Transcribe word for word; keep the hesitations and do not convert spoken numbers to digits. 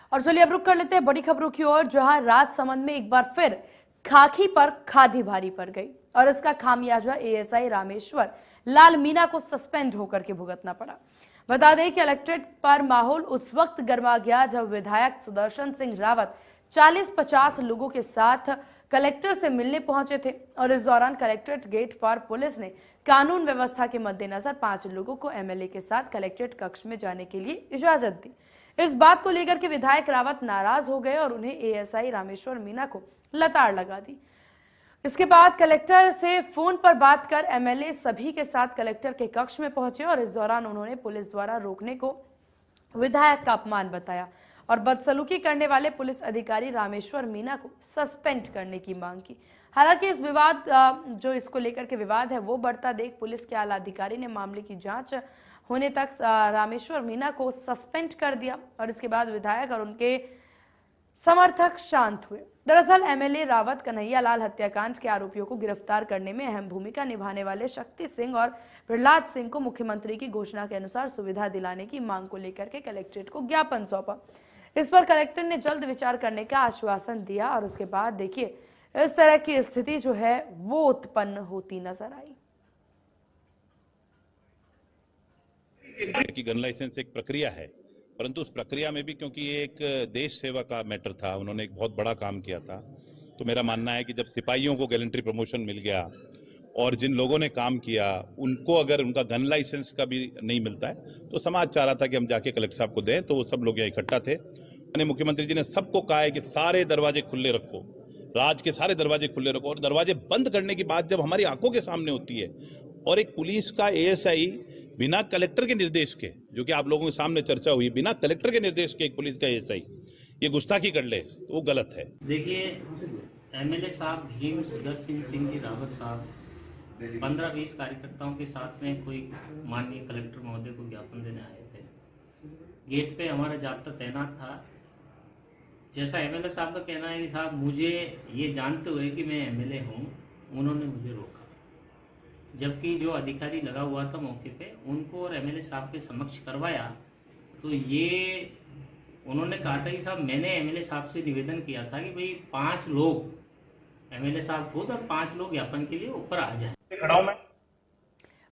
और चलिए अब रुक कर लेते हैं बड़ी खबरों की ओर, जहां राजसमंद में एक बार फिर खाकी पर खादी भारी पड़ गई और इसका खामियाजा एएसआई रामेश्वर लाल मीणा को सस्पेंड होकर के भुगतना पड़ा। बता दें कि कलेक्ट्रेट पर माहौल उस वक्त गर्मा गया जब विधायक सुदर्शन सिंह रावत चालीस पचास लोगों के साथ कलेक्टर से मिलने पहुंचे थे और इस दौरान कलेक्ट्रेट गेट पर पुलिस ने कानून व्यवस्था के मद्देनजर पांच लोगों को एमएलए के साथ कलेक्ट्रेट कक्ष में जाने के लिए इजाजत दी। इस बात को लेकर के विधायक रावत नाराज हो गए और उन्हें एएसआई रामेश्वर मीणा को लताड़ लगा दी। इसके बाद कलेक्टर से फोन पर बात कर एमएलए सभी के साथ कलेक्टर के कक्ष में पहुंचे और इस दौरान उन्होंने पुलिस द्वारा रोकने को विधायक का अपमान बताया और बदसलूकी करने वाले पुलिस अधिकारी रामेश्वर मीणा को सस्पेंड करने की मांग की। हालांकि इस विवाद जो इसको लेकर के विवाद है वो बढ़ता देख पुलिस के आला अधिकारी ने मामले की जांच होने तक रामेश्वर मीणा को सस्पेंड कर दिया और इसके बाद विधायक और उनके समर्थक शांत हुए। दरअसल एमएलए रावत कन्हैया लाल हत्याकांड के आरोपियों को गिरफ्तार करने में अहम भूमिका निभाने वाले शक्ति सिंह और प्रहलाद सिंह को मुख्यमंत्री की घोषणा के अनुसार सुविधा दिलाने की मांग को लेकर के कलेक्ट्रेट को ज्ञापन सौंपा। इस पर कलेक्टर ने जल्द विचार करने का आश्वासन दिया और उसके बाद देखिए इस तरह की स्थिति जो है वो उत्पन्न होती नजर आई। कि गन लाइसेंस एक प्रक्रिया है, परंतु उस प्रक्रिया में भी क्योंकि ये एक देश सेवा का मैटर था, उन्होंने एक बहुत बड़ा काम किया था, तो मेरा मानना है कि जब सिपाहियों को गैलेंट्री प्रमोशन मिल गया और जिन लोगों ने काम किया उनको अगर उनका गन लाइसेंस का भी नहीं मिलता है तो समाज चाह रहा था कि हम जाके कलेक्टर साहब को दें, तो वो सब लोग यहाँ इकट्ठा थे। मैंने मुख्यमंत्री जी ने सबको कहा है कि सारे दरवाजे खुले रखो, राज के सारे दरवाजे खुले रखो, और दरवाजे बंद करने की बात जब हमारी आंखों के सामने होती है और एक पुलिस का एएसआई बिना कलेक्टर के निर्देश के, जो कि आप लोगों के सामने चर्चा हुई, बिना कलेक्टर के निर्देश के एक पुलिस का एएसआई ये गुस्ताखी कर ले तो वो गलत है। देखिए एमएलए साहब भीम सुदर्शन सिंह जी रावत साहब पंद्रह बीस कार्यकर्ताओं के साथ में कोई माननीय कलेक्टर महोदय को ज्ञापन देने आए थे। गेट पे हमारा जाब्ता तैनात था। जैसा एमएलए साहब का कहना है कि साहब मुझे ये जानते हुए कि मैं एमएलए हूँ उन्होंने मुझे रोका, जबकि जो अधिकारी लगा हुआ था मौके पे उनको और एमएलए साहब के समक्ष करवाया तो ये उन्होंने कहा था कि साहब मैंने एमएलए साहब से निवेदन किया था कि भाई पांच लोग एमएलए साहब खुद और पांच लोग ज्ञापन के लिए ऊपर आ जाए। खड़ा हूं मैं।